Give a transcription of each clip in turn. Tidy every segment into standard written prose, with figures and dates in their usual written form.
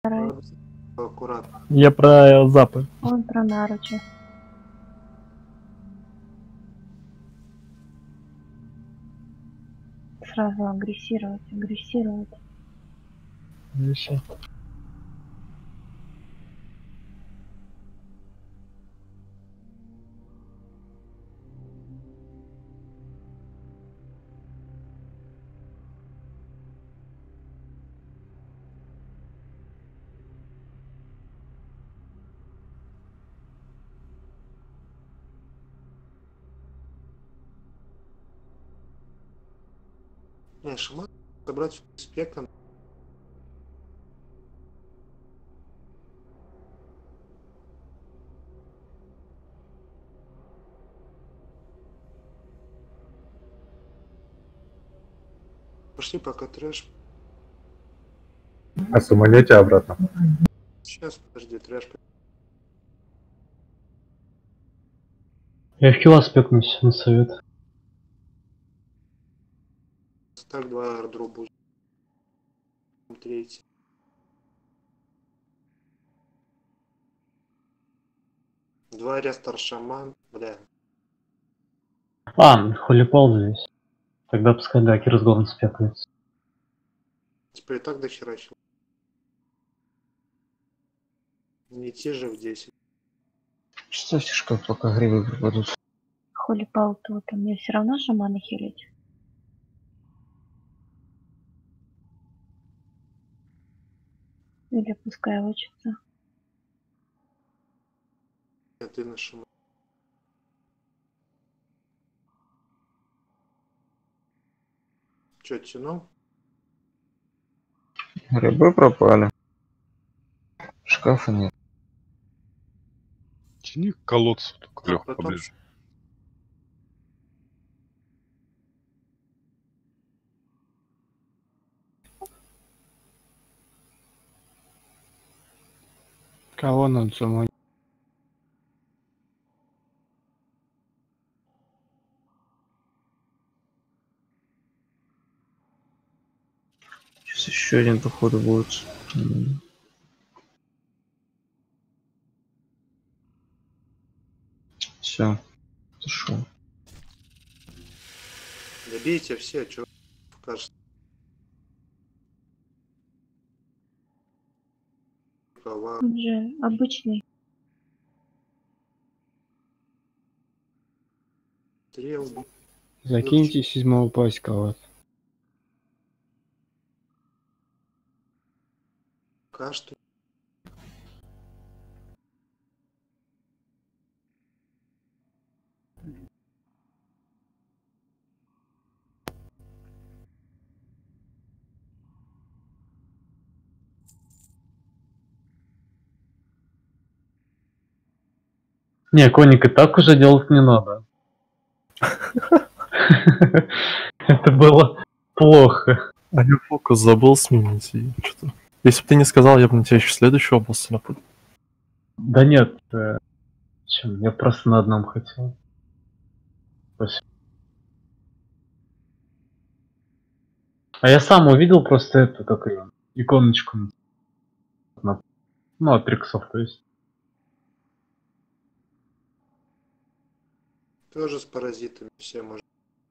Аккуратно. Я про запы. Он про наручи. Сразу агрессировать. Еще. Не, шаман собрать спектр. Пошли пока трэш. А самолете обратно. Сейчас, подожди, трэш. Я в кило спекнусь на совет. Так, 2 аэродроп будет. Третий. Два рестор шаман. Бля. Холипол здесь. Тогда пускай да, Кирсгон спекнется. Типа и так дохерачил. Не идти же в 10. Ставьте шкаф, пока гривы пропадут. Холипал тут, а мне все равно шамана хилить. Или пускай учится. А ты на шаман. Че, тянул? Грибы пропали. Шкафа нет. Тяни к колодцу, только Леха Потом поближе. Кого надо заманить? Сейчас еще один походу будет. Все. Зашел. добейте все, что кажется. Права. Он же обычный. Стрел. Закиньте седьмого пасека вот. Пока что. Не, коник и так уже делать не надо. Это было плохо. А я фокус забыл сменить. И что-то... Если бы ты не сказал, я бы на тебя еще следующую область напутал. Да нет, чем, я просто на одном хотел. Спасибо. А я сам увидел просто эту, как ее, иконочку. Ну, от триксов, то есть. Тоже с паразитами все можно.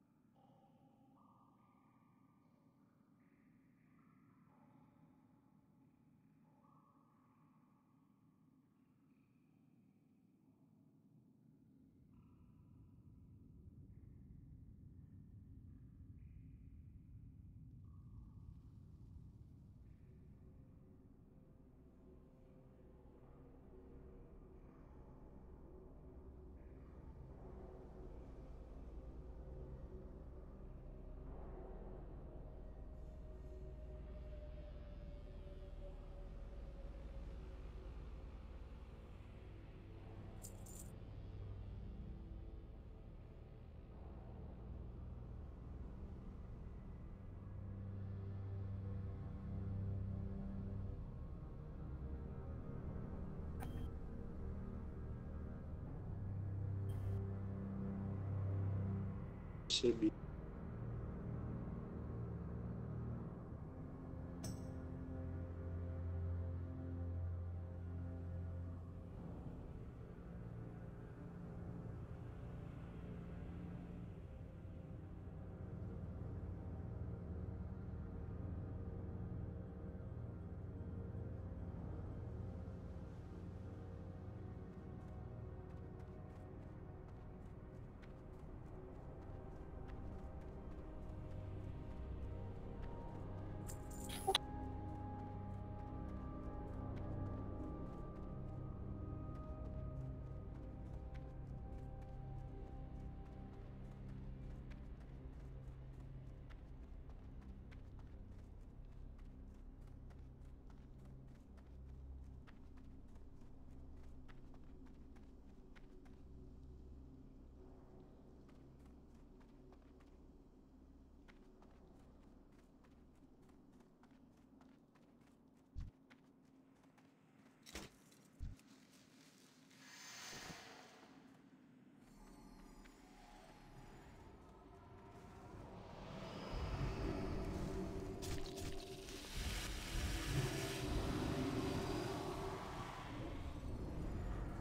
Все бить.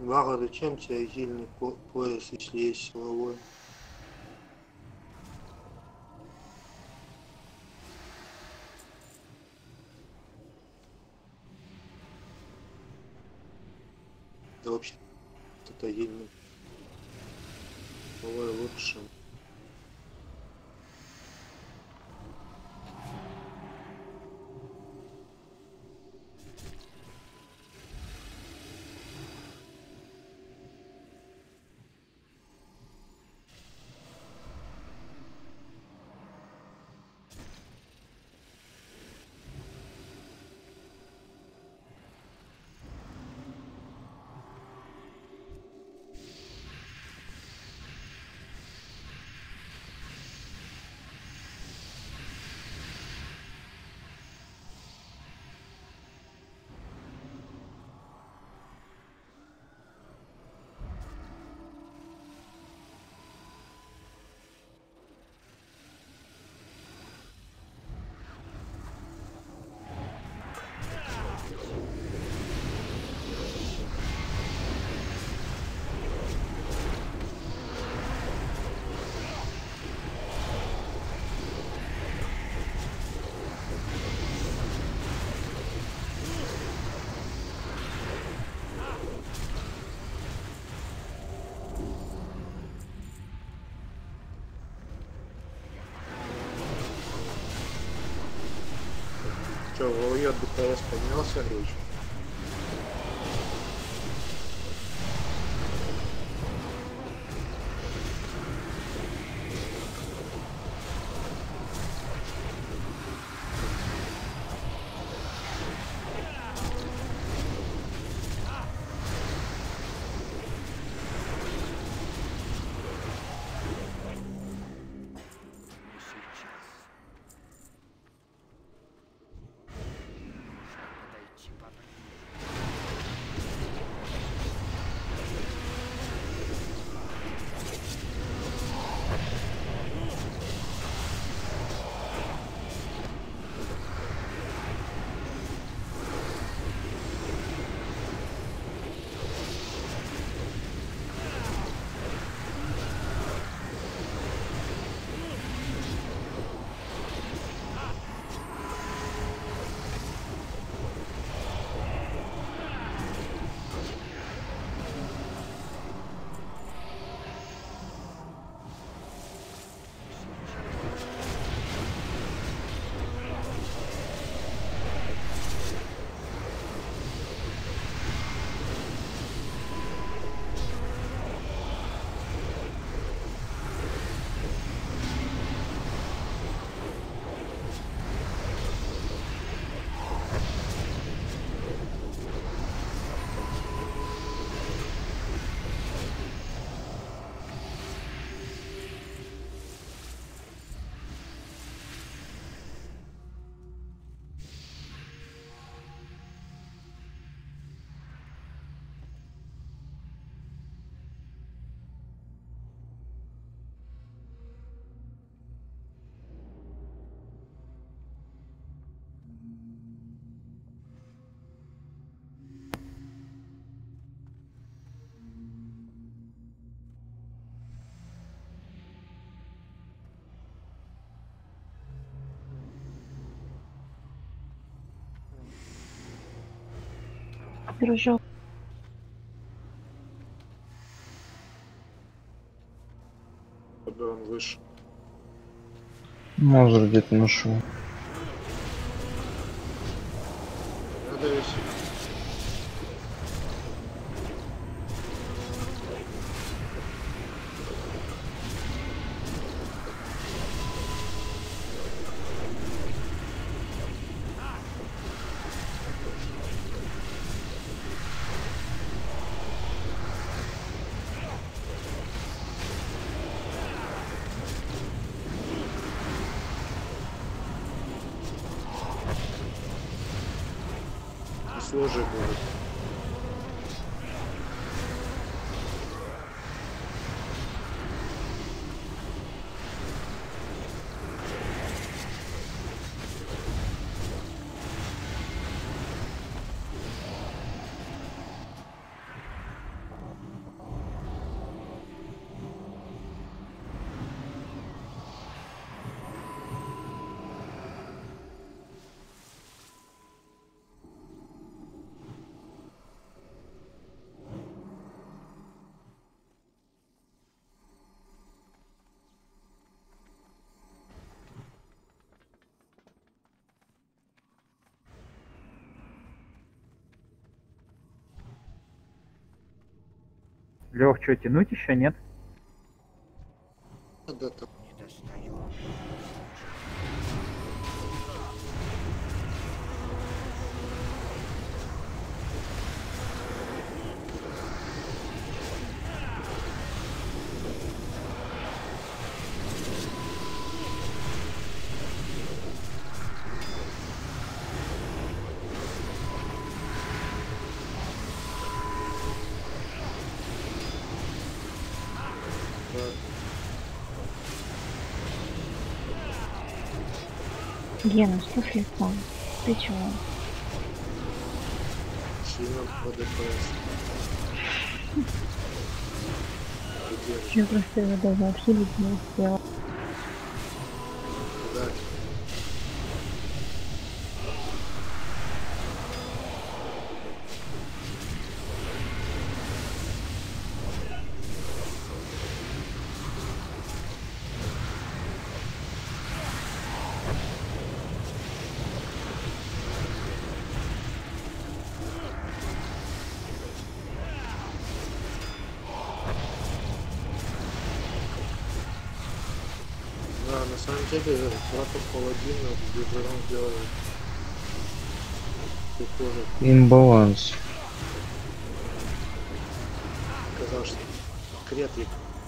Вага, зачем тебе сильный пояс, если есть силовой? Да вообще, это сильный. Силовой лучше. Че, Вовьет ДПС поднялся речь? Дружок. Когда он вышел. Может, где-то нашел. Надо весь. Сложи будет. Лех, что, тянуть еще нет? Да, там. Гена, что с лицом? Ты чего? Сильно по ДПС. Я просто его даже отхилить не успела. Да. Да, на самом деле, Платов Паладина бюджетом делает похоже. Имбаланс. Сказал, что креплик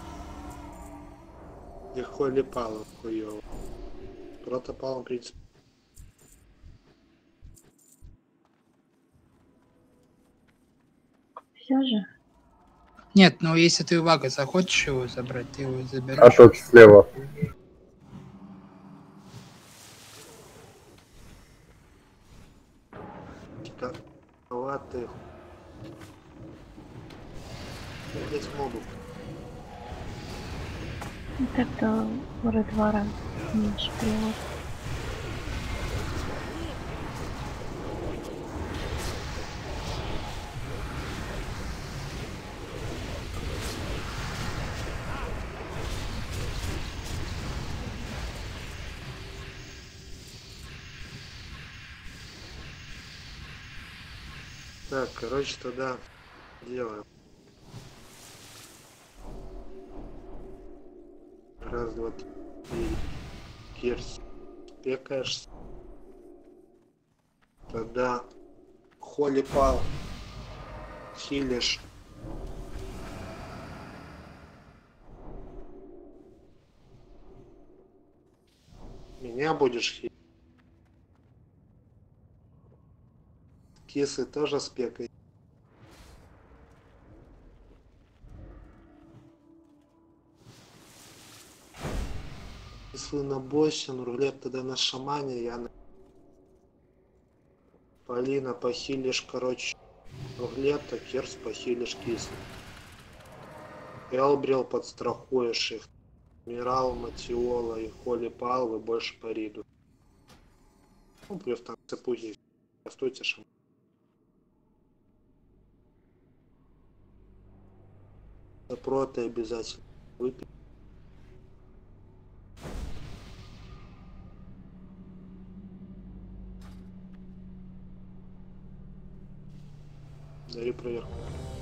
легко липало хуёво. Протопалом, в принципе. Все же? Нет, ну если ты Вага захочешь его забрать, ты его А заберешь. тот слева. Типа, латы. Здесь мобов. Ну, так-то в Редвара меньше привод. Так, короче, тогда делаем. Раз, два, три. Кирс. Пекаешь. Тогда Холли Пал. Хилишь. Меня будешь хилить. Кисы тоже с пекой. Если на боссе, рулет тогда на шамане, я на... Полина похилишь, короче, рулета, Керс похилишь кис. Элбрил подстрахуешь их. Мирал, Матиола и Холли Пал, вы больше по Риду. Ну, плюс там цепухи. Стойте шаман. Проты обязательно выпить. Даю проверку.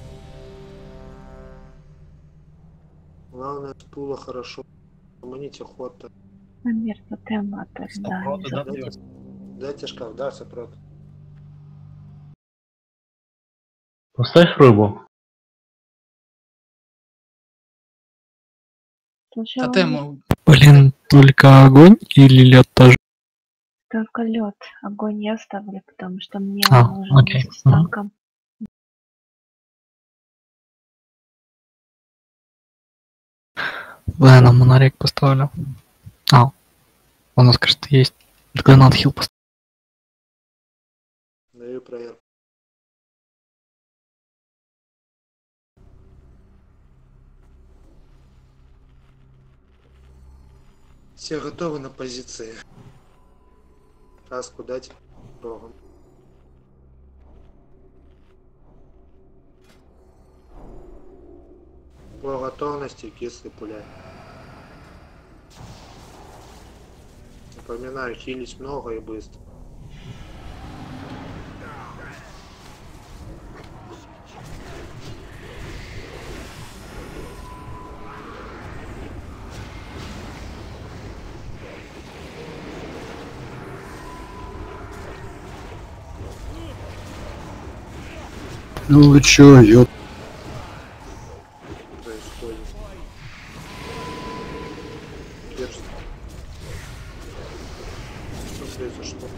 Главное, с пула хорошо. Поманите ход-то. Намер тотема да. Дайте шкаф, да, сопрот. Поставь рыбу. Слушай, Тотему. Блин, только огонь или лед тоже? только лед. Огонь я ставлю, потому что мне А, он нужен окей. вместе с танком. Да, на монорек поставлю. А, у нас, кажется, есть. Тогда надо хил поставить. Даю проверку. Все готовы на позиции. Каску дать рогом. По готовности кислый пуляй. Напоминаю, хилить много и быстро. Ну вы чё, ёп. Происходит? Керст. Что произошло?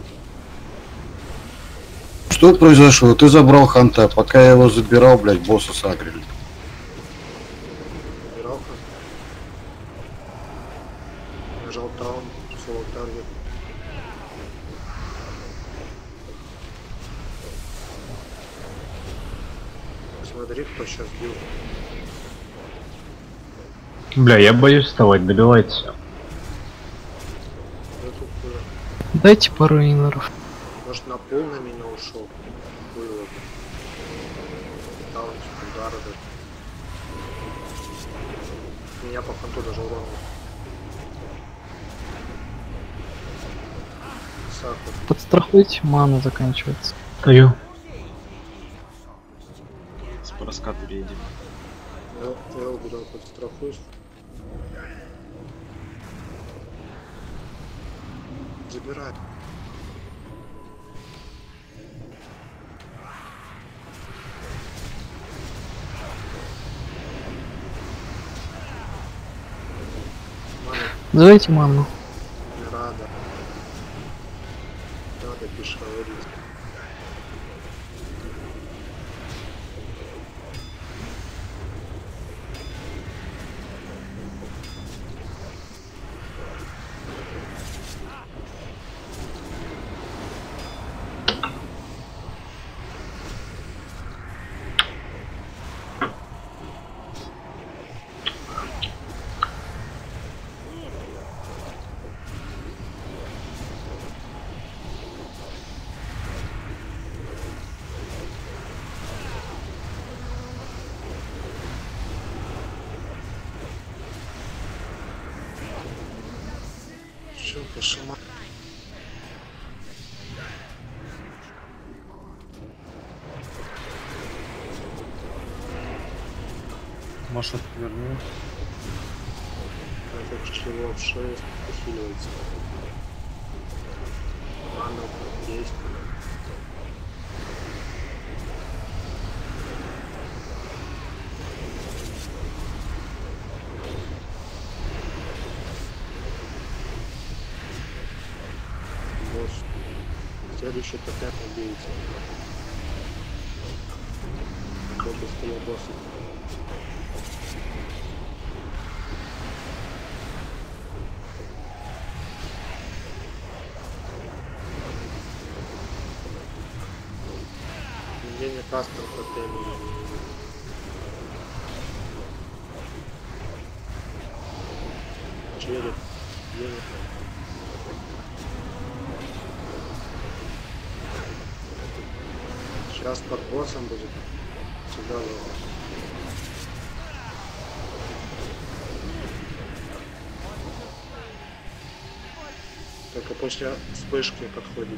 Что произошло? Ты забрал ханта, пока я его забирал, блядь, босса сагрили. Убирал как? Нажал таун, соло таргет. Смотри, кто сейчас бил. Бля, я боюсь вставать, добивайте. Я тут Дайте пару инеров. может на пол на меня ушел. Было. Таун, удары. Меня по фронту даже уронил. Сахар. Подстрахуйте, мана заканчивается. Стою. По раскату рейди. Эл, куда подстрахуешь? Забирай. Мана Давайте ману. не рада. Надо пишешь говорить. Все, пошла. Маша, верни. Так что его в 6 усиливается. Мана есть. Босс. Следующий тотем убейте. Кто быстрее босса. Мне не кастом тотеми. Череп. Денег. Сейчас под боссом будет. Сюда вот. Только после вспышки подходит.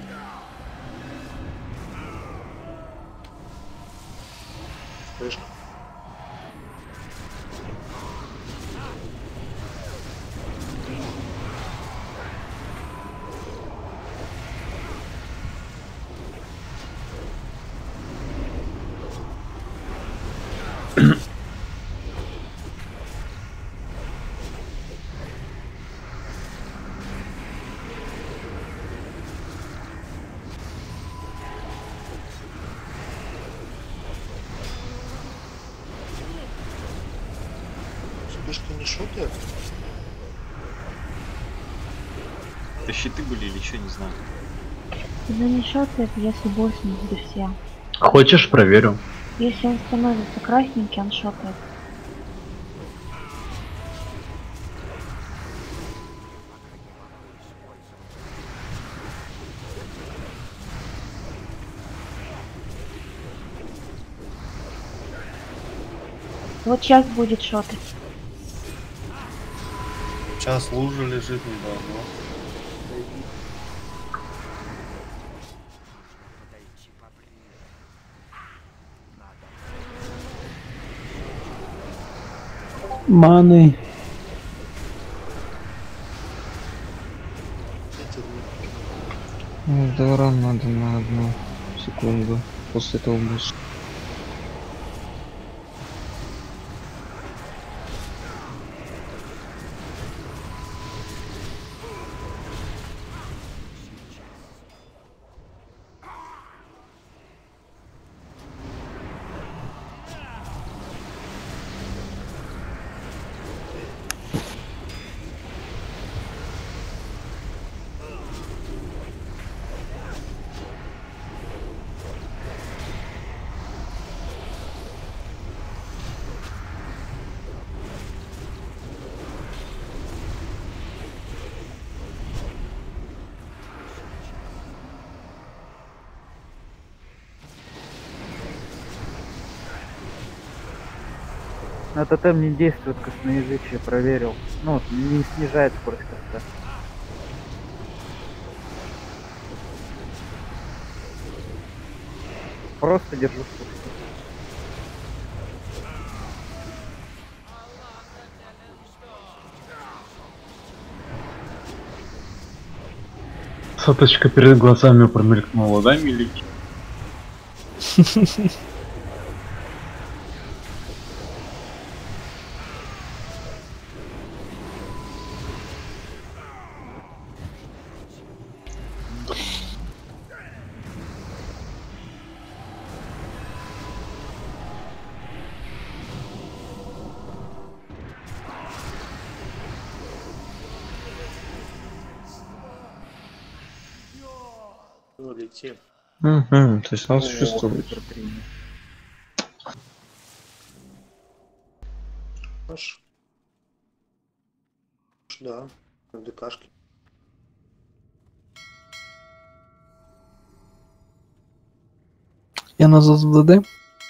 Вспышка. Вспышка не шутит? Это щиты были или что, не знаю. Тебя не шотает, если босс не будет все. Хочешь, проверю. Если он становится красненький, он шотает. Вот сейчас будет шотать. Сейчас лужа лежит недавно. Маны. Ну, Доран надо на одну секунду после того босса. На тотем не действует косноязычие, проверил. Ну, не снижает скорость каста. Просто держу спуск. Соточка перед глазами промелькнула, да, миленький? Ну, летим. Угу, то есть он существует. Аж. Да, ДКшки. Я назад в ДД.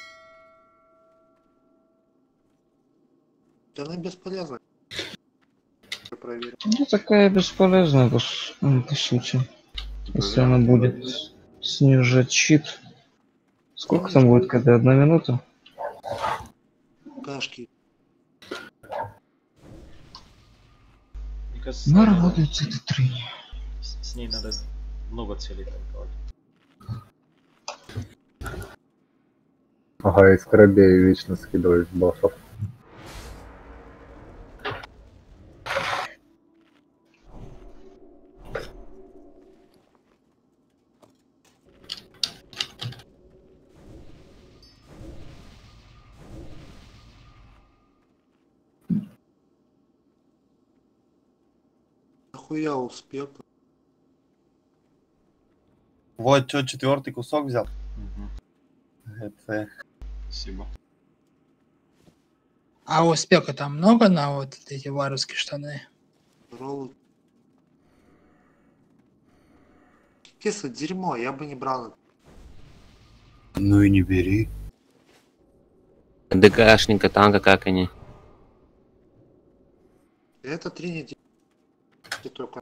Да она бесполезна. Я проверил. Ну такая бесполезная по сути. Если она будет снижать щит. Сколько там будет, когда 1 минута? Кашки. Мне кажется, Ну, надо- работает CT3. с ней надо много целей танковать. Ага, и скоробей вечно скидывает боссов. Нахуя успел? Вот, что, 4-й кусок взял? Это... Спасибо. А у спека там много на вот эти варварские штаны? Ролл. Кисло дерьмо, я бы не брал. Ну и не бери. ДКшника, танка, как они? Это 3 недели. И только.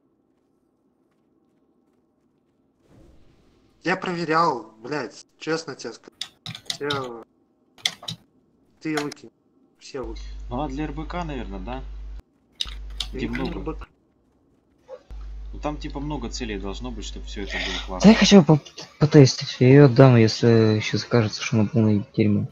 Я проверял, блядь, честно тебе скажу. Все... Ты выкинь. Все выкинь. Ну а для РБК, наверное, да? Где много. Ну там типа много целей должно быть, чтобы все это было Да классно. я хотел бы потестить. Я ее отдам, если сейчас кажется, что она полная дерьмо.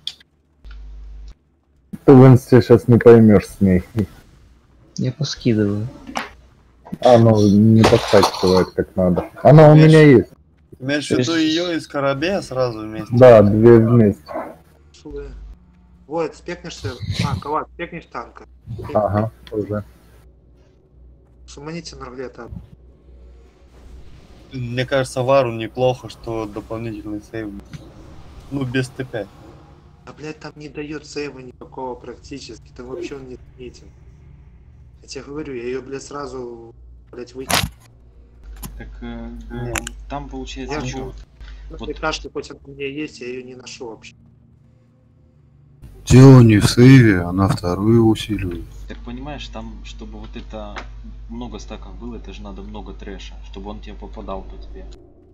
Ты в инсте сейчас не поймешь с ней. Я поскидываю. Оно не подскакивает как надо. Оно у меня есть. Имеешь в виду ее и Скоробея сразу вместе? Да, 2 вместе. Вот, спекнешься. А, Кават, спекнешь танка. Ага, уже. Суманите Норглета. Мне кажется, Вару неплохо, что дополнительный сейв. Ну, без Т5. А, блядь, там не дает сейва никакого практически. Там вообще он не отметен. Я тебе говорю, я ее, блядь, сразу, блядь, выкину. Так там получается Я что? Вот кашки, хоть она у меня есть, я ее не ношу вообще. Дело не в сейве, а на вторую усиливает. Так понимаешь, там, чтобы вот это много стаков было, это же надо много трэша, чтобы он тебе попадал по тебе.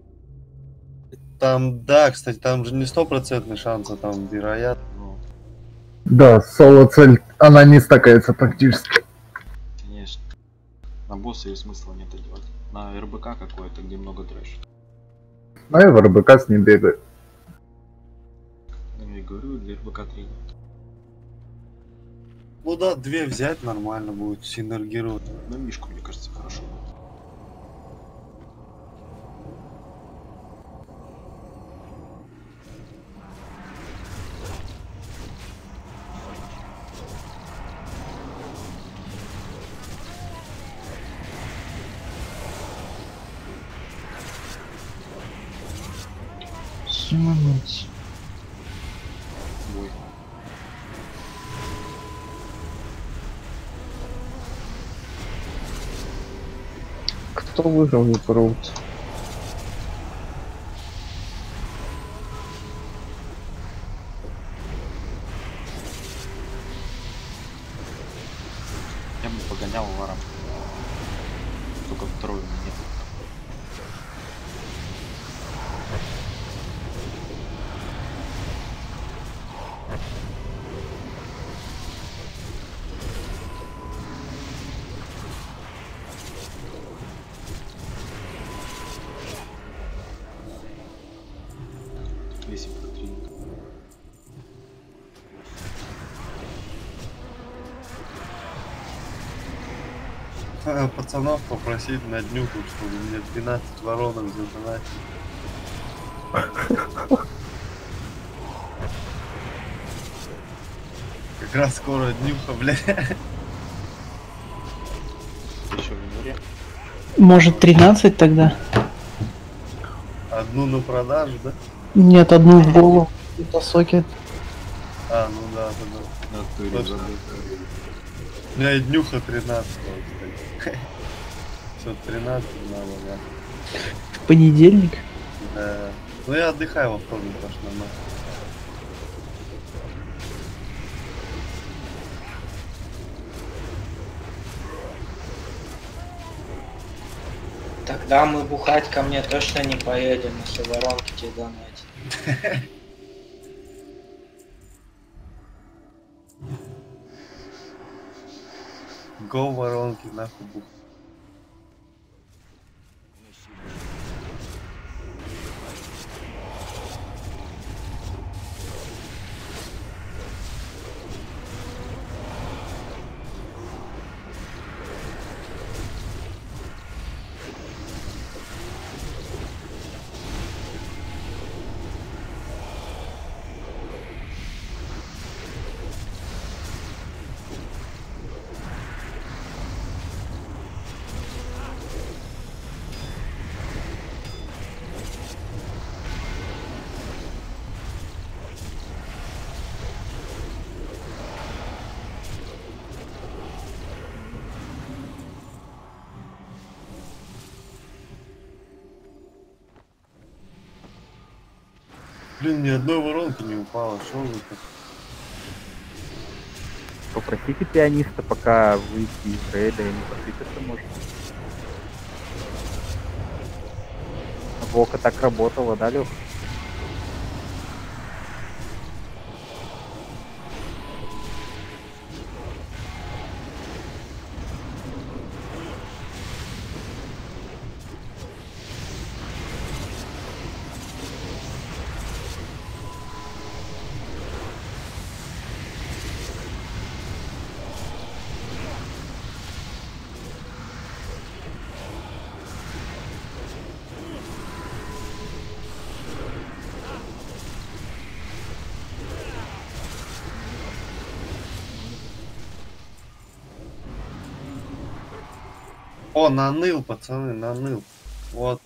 Там, да, кстати, там же не 100% шанс, а там вероятно. Ну, Да, соло-цель, она не стакается практически. конечно. На босса ее смысла нет делать. На РБК какое-то, где много трэша. А я в РБК с ним бегаю. Ну, я говорю, для РБК 3 нет. Ну да, 2 взять нормально будет, синергировать. На Мишку, мне кажется, хорошо будет. Сумануть. Бой. Кто выиграл Юпроут? погонял варом. Только второй у меня нет. Если противник. Пацанов попросить на днюху, чтобы мне 12 воронок задонатить. Как раз скоро днюха, блядь. Еще в январе. Может 13 тогда? Одну на продажу, да? Нет, одну в голову. Это сокет. А, ну да, да. Точно. У меня и днюха 13, кстати. Все, 13 надо, да. В понедельник? Да. Ну я отдыхаю во вторник, аж нормально. Тогда мы бухать ко мне точно не поедем, если воронки тебе донатить. Го воронки, нахуй бух. Блин, ни одной воронки не упало, шо вы так? Попросите пианиста пока выйти из рейда и не посыпется, может. Вока так работала, да, Лёх? О, наныл, пацаны, наныл. Вот.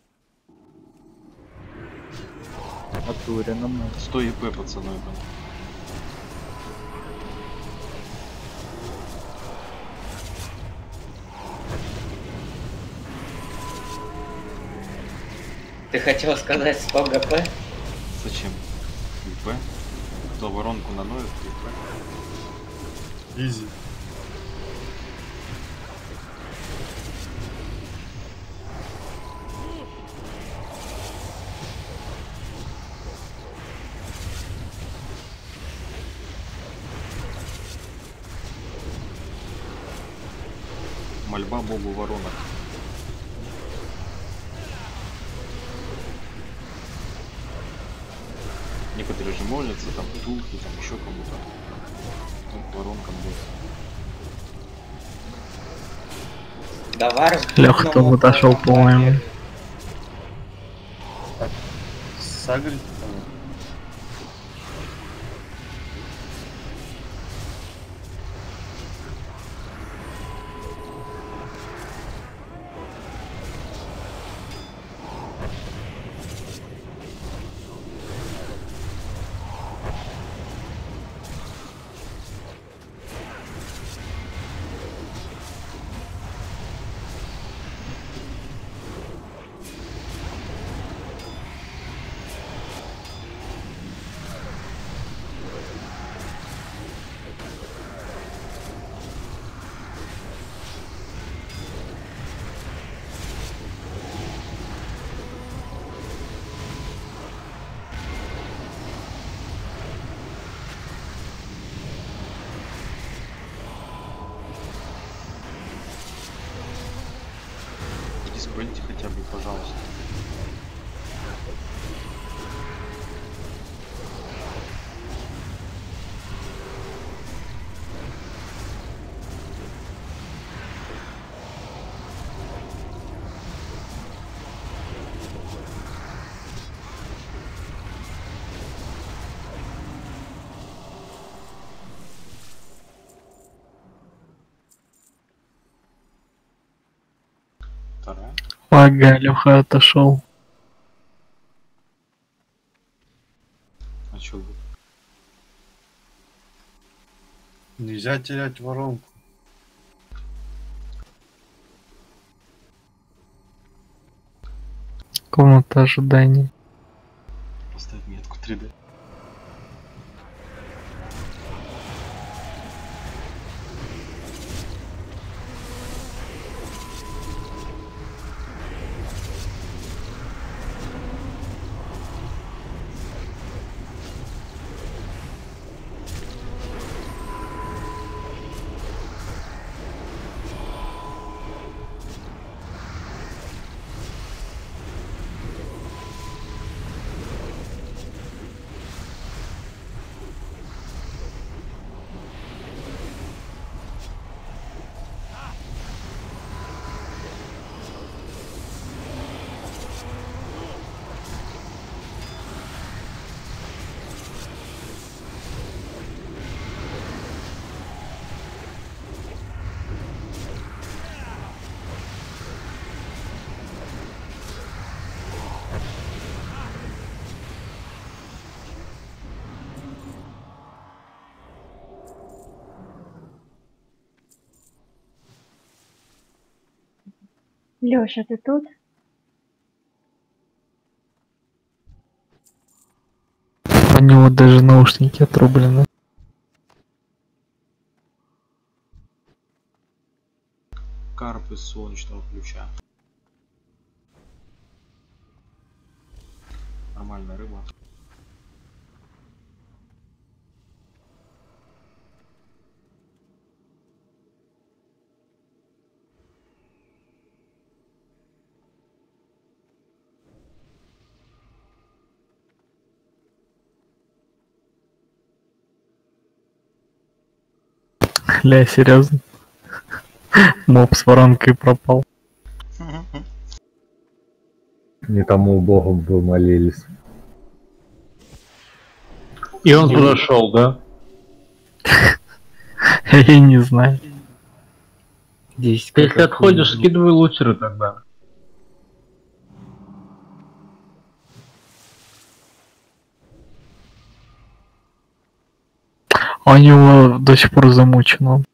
Атурина, 100 ЕП, пацаны. Ты хотел сказать 100 ГП? Зачем? ЕП? Кто воронку наноет, ЕП. Изи. Мольба богу воронок. Некоторые же молятся, там, Тулхи, там, еще кому-то. Ну, воронкам будет. Давай. Леха там отошел, по-моему. Сагрить, по-моему. Гоньте хотя бы, пожалуйста. Вторая. Ага, Леха отошел. А чё вы? Нельзя терять воронку. Комната ожидания. Поставь метку 3D. Лёша, ты тут? У него даже наушники отрублены. Карп из солнечного ключа. Нормальная рыба. Ля, серьезно? Моб с воронкой пропал. Не тому богу вы молились. И он туда шел, да? Я не знаю. Если отходишь, скидывай лучеры тогда. А у него до сих пор замучено.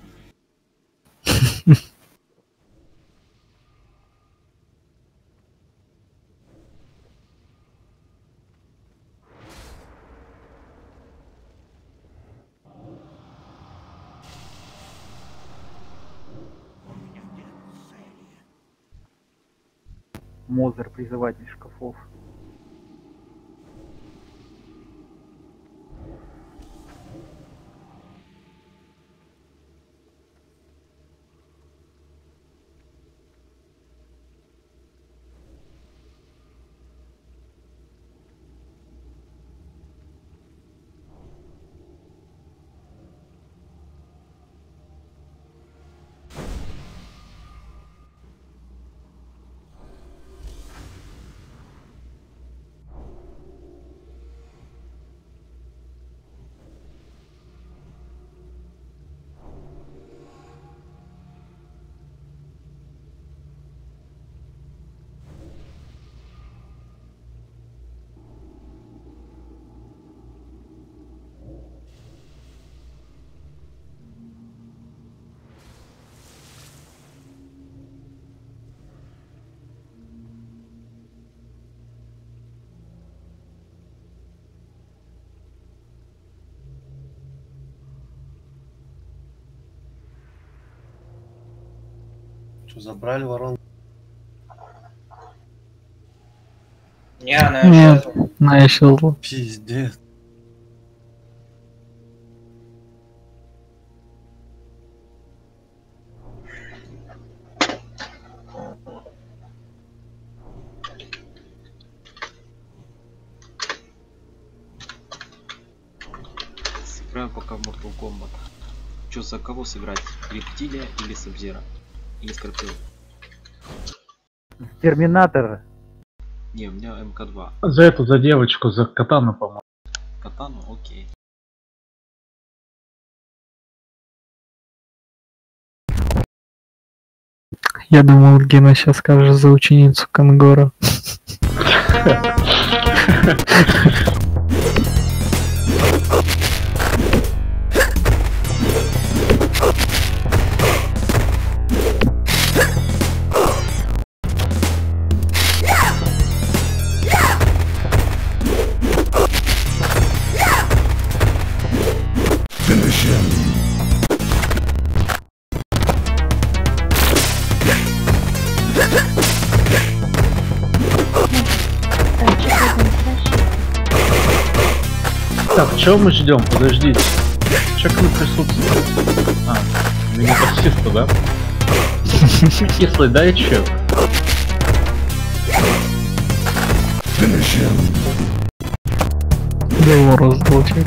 Мозер, призыватель шкафов. Что, забрали воронку? Не, она Нет, исчезла. она исчезла. Пиздец. Играю пока в Mortal Kombat. Чё, за кого сыграть? Рептилия или Сабзира? Или Скорпион? Терминатор. Не, у меня МК2. За эту, за девочку, за катану, по-моему. Катану? Окей. Я думал, Гена сейчас скажет за ученицу Кангора. Так, чего мы ждем? Подождите. Чек на присутствие. А, меня таксиста, да? Кислый, дай чек. Да его раздал чек.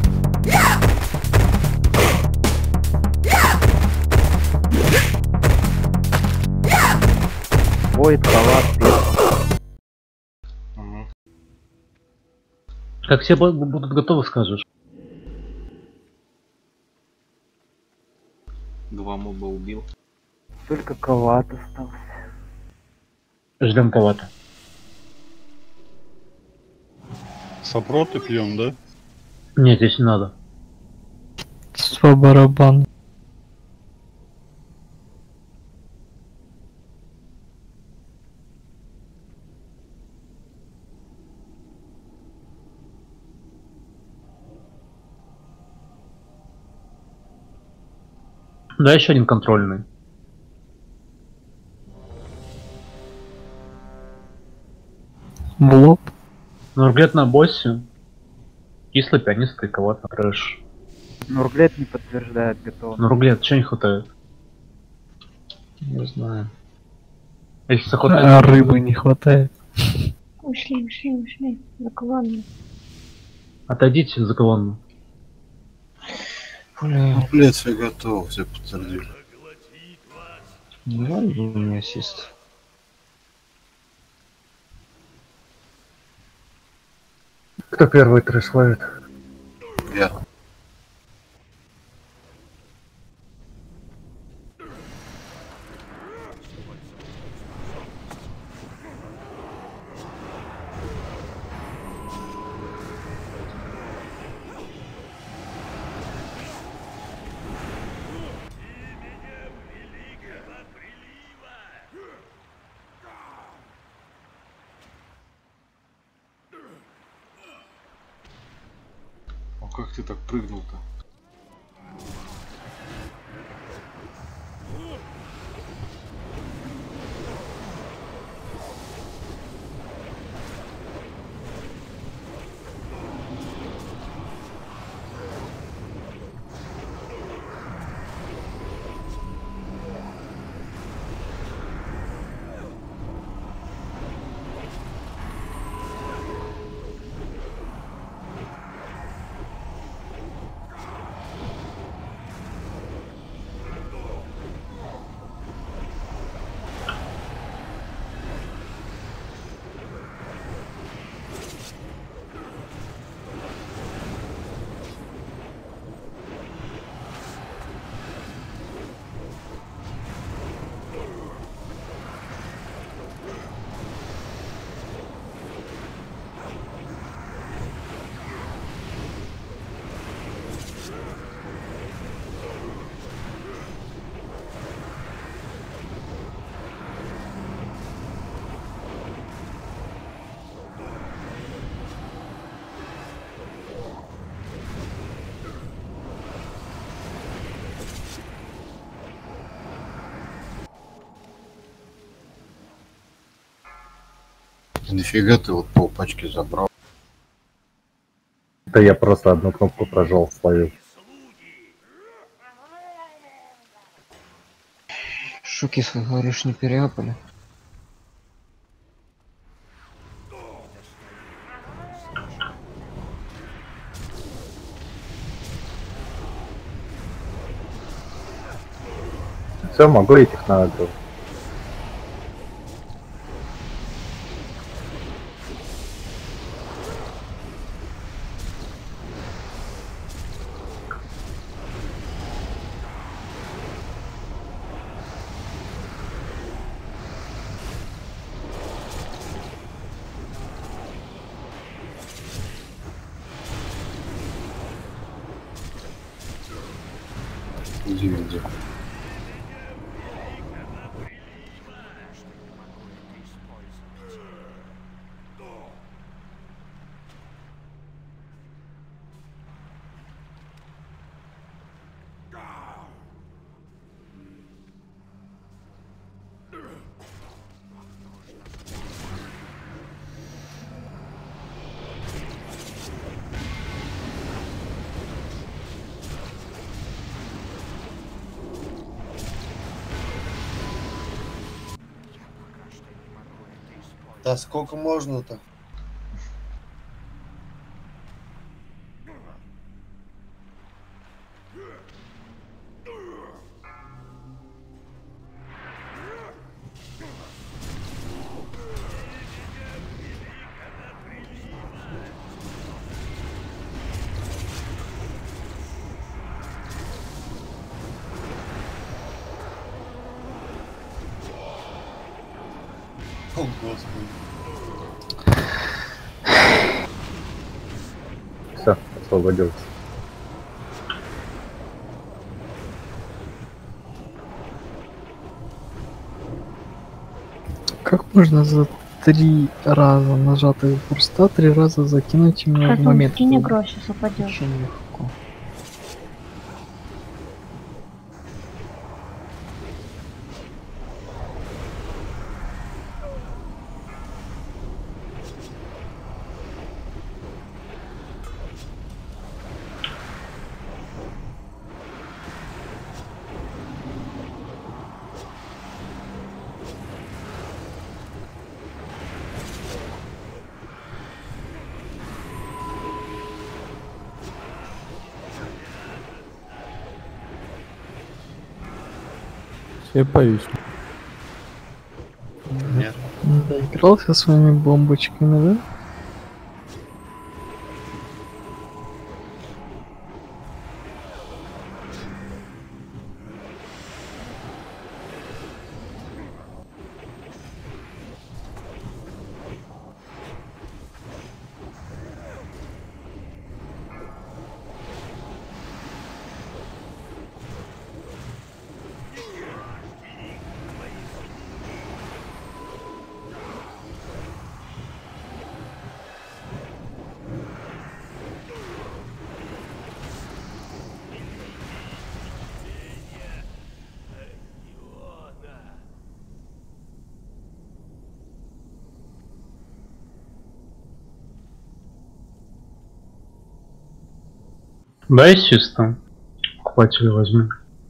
Ой, халат, Как все будут готовы, скажешь? 2 моба убил. только калат остался. Ждем кого-то. Сопроты пьем, да? Нет, здесь не надо. По барабану. Да, еще один контрольный. В лоб. Нурглет на боссе. Кислый, пианистка и кого-то трэш. Нурглет не подтверждает готов. Нурглет, чего не хватает? Не знаю. Если А рыбы не хватает. Ушли. За колонну. Отойдите за колонну. Блять, все готово, все подтвердили. Да, у меня ассист. Кто первый трэш ловит? Я. Как ты так прыгнул-то? Нифига ты вот полпачки забрал. Да я просто одну кнопку прожал, словил. Шуки, говоришь, не переапали? Все, могу этих на агро. Извините. Да сколько можно-то? О, Господи. Все, освободился. Как можно за 3 раза нажатый бурста 3 раза закинуть именно в момент? Кинь игру, сейчас упадет. Очень легко. Я боюсь. Нет. Доигрался своими бомбочками, да? Да, и чисто. Хватит возьми.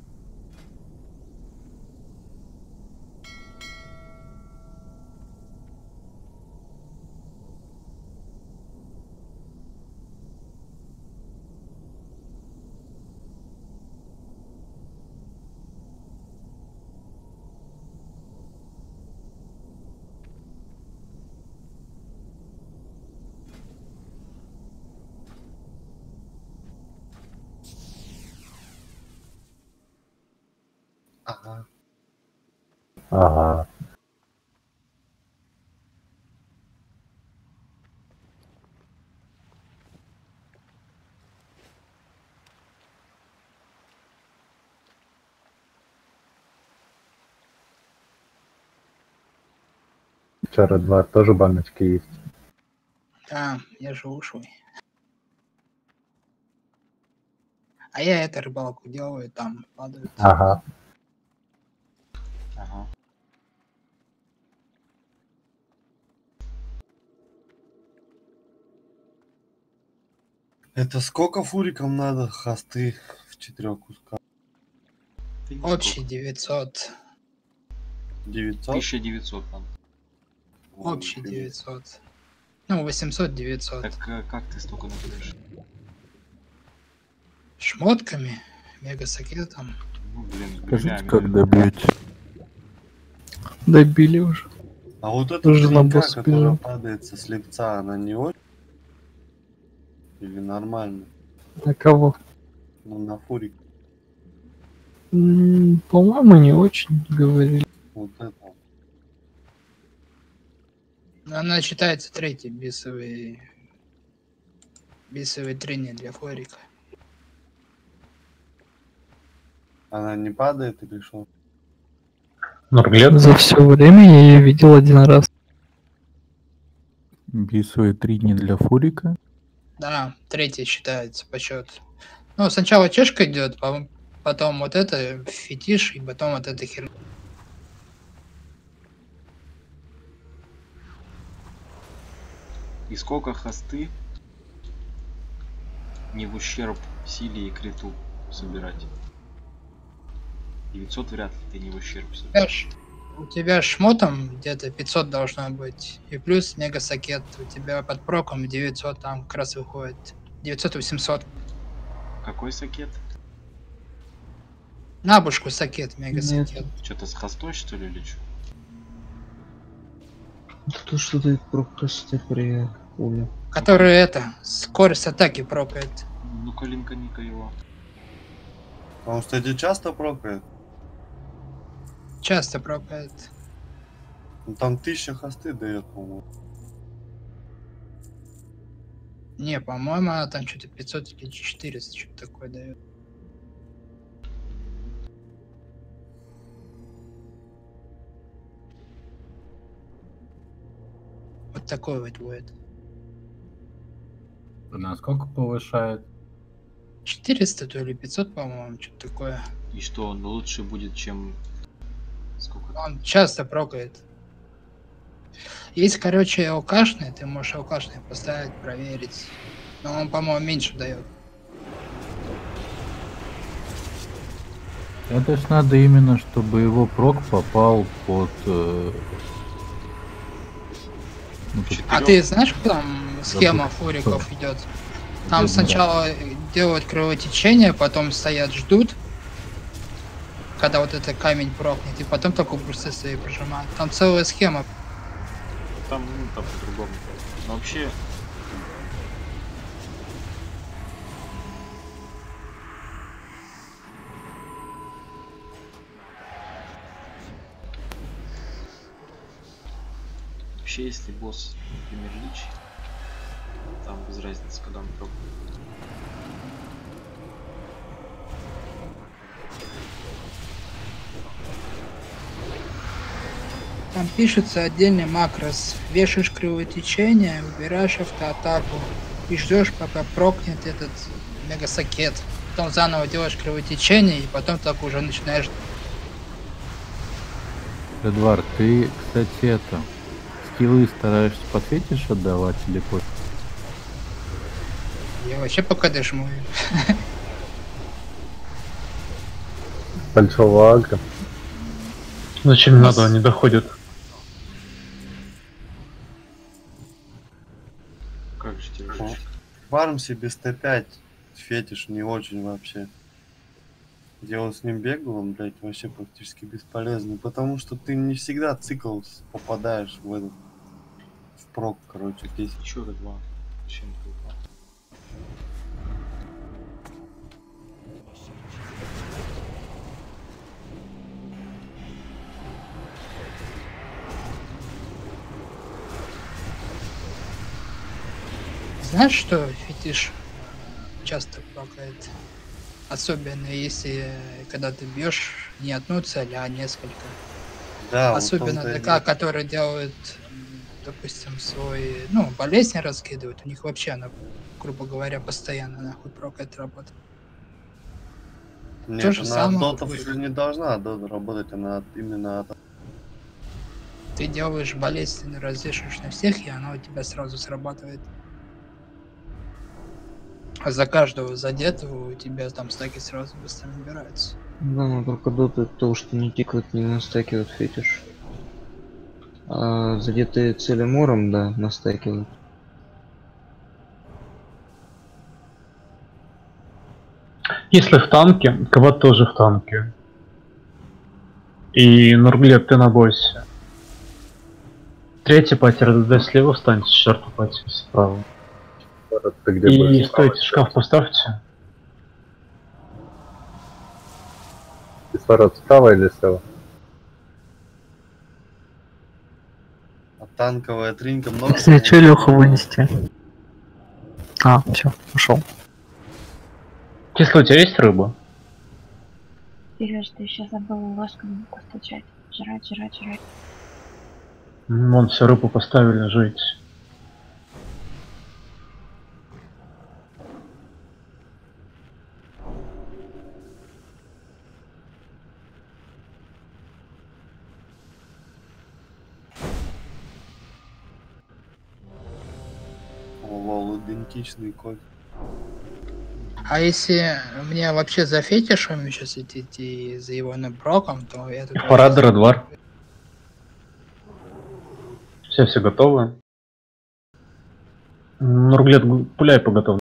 Ага. Ага. Вчера 2 тоже баночки есть. Да, я же ушлый. А я это рыбалку делаю, там падают. Ага. Ага. Это сколько фурикам надо хосты в 4 кусках? Общий 900. 900? 1900 там. Общий 900. Ну, 800-900. Так как ты столько наберешь? Шмотками, мегасакетом. Ну, блин, Скажите, как добьете? Добили уже. А вот эта Уже на тренька, босс которая бежал. падает со слепца, она не очень? Или нормально? На кого? Ну, на фурик. По-моему, не очень говорили. Вот это. Она считается третий бисовый тренер для форика. Она не падает или что? Норглет? За все время я ее видел один раз. Бисовые 3 не для фурика. Да, третий считается по счету. Ну, сначала чешка идет, потом вот это фетиш, и потом вот эта херня. И сколько хосты не в ущерб силе и криту собирать? 900 вряд ли ты не в ущерб собираешь. У тебя шмотом где-то 500 должно быть. И плюс мега-сакет. У тебя под проком 900 там как раз выходит. 900-800. Какой сакет? Набушку сакет, мега-сакет. Что-то с хостой, что ли, или что? То, что дает прокросты при пуле. Который это, скорость атаки прокает. Ну-ка, линка-ника его. А он, кстати, часто прокает? Часто прокает. Ну, там 1000 хосты дает, по-моему. Не, по-моему, она там что-то 500 или 400, что-то такое дает. Вот такой вот будет. Насколько повышает? 400 то или 500, по-моему, что-то такое. И что, он лучше будет, чем... Сколько? Он часто прокает. Есть, короче, алкашный, ты можешь алкашный поставить, проверить. Но он, по-моему, меньше дает. Это ж надо именно, чтобы его прок попал под... А ты знаешь, как там схема фуриков идет? Там сначала делают кровотечение, потом стоят, ждут, когда вот этот камень прокнет, и потом только бурсы свои прожимают. Там целая схема. Там, ну, там по-другому. Но вообще... Вообще, если босс, например, лич, там без разницы, когда он прокнет. Там пишется отдельный макрос. Вешаешь кровотечение, выбираешь автоатаку и ждешь, пока прокнет этот мегасакет. Потом заново делаешь кровотечение, и потом так уже начинаешь... Эдвард, ты, кстати, это... Скиллы стараешься под фетиш отдавать или под... Я вообще пока дожму. Большого агро. Зачем надо, они доходят. Как же тебе? Фарм себе Т5 фетиш не очень вообще. Где он с ним бегал, он, блядь, вообще практически бесполезный. Потому что ты не всегда цикл попадаешь в этот... В прок, короче, здесь. Чё это 2? Зачем это 2? Знаешь, что фетиш часто прокает? Особенно если когда ты бьешь не одну цель, а несколько. Да, особенно вот ДК, которые делают, допустим, свой, ну, болезни раскидывают, у них вообще она, грубо говоря, постоянно нахуй прокает работа. Нет, То же она самое от дотов не должна работать, она именно от... Ты делаешь болезнь, развешиваешь на всех, и она у тебя сразу срабатывает. А за каждого задетого у тебя там стаки сразу быстро набираются. Да, но только доты от того, что не тикают, не настакивают фетиш. А задетые цели мором, да, настакивают. Если в танке, кого тоже в танке. И Нурглет, ты на боссе. Третий пати РДД слева встаньте, четвертый пати справа. Ты где И будешь? стойте, шкаф поставьте. Кислород справа или слева? А танковая тринка много? Если что, Леху вынести. А, все, ушел. Кисло, у тебя есть рыба? Сереж, ты еще забыл ложками постучать. Жрать. Вон, все, рыбу поставили, жить. Лол, идентичный код. А если мне вообще за фетишем сейчас идти за его броком, то я тут... Фарадер, Эдвар. Все готовы? Нурглет, пуляй по готовности.